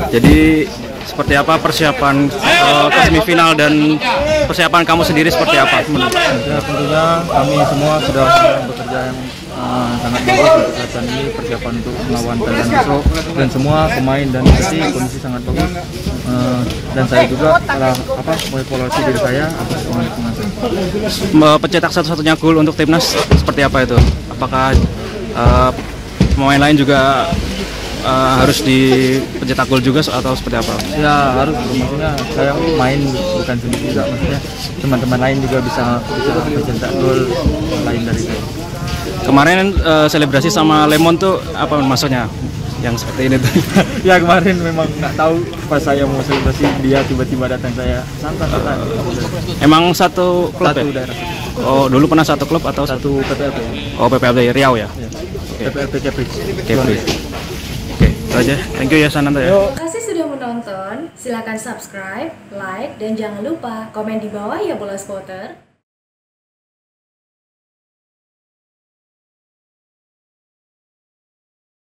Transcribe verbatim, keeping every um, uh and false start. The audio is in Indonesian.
Jadi seperti apa persiapan uh, ke semifinal dan persiapan kamu sendiri seperti apa? Ya, tentunya kami semua sudah bekerja yang uh, sangat bagus untuk latihan ini, persiapan untuk melawan Thailand besok, dan semua pemain dan pelatih kondisi sangat bagus. Uh, dan saya juga telah apa mengevaluasi diri saya atas pemain-pemain saya. Pencetak satu-satunya gol untuk timnas seperti apa itu? Apakah uh, pemain lain juga Uh, harus di pencetak gol juga atau seperti apa? Ya harus, maksudnya saya main bukan sendiri juga, maksudnya teman-teman lain juga bisa bisa mencetak gol lain dari saya. Kemarin uh, selebrasi sama Lemon tuh apa maksudnya? Yang seperti ini tuh? Ya kemarin memang nggak tahu pas saya mau selebrasi dia tiba-tiba datang, saya santai-santai. Emang satu klub satu ya? daerah. Oh dulu pernah satu klub atau satu P P L P? Oh P P L P Riau ya? Ya. Okay. P P L P Kepri. Kepri. Oke, itu aja. Thank you ya Sananta ya. Terima kasih sudah menonton. Silakan subscribe, like, dan jangan lupa komen di bawah ya Bola Spotter.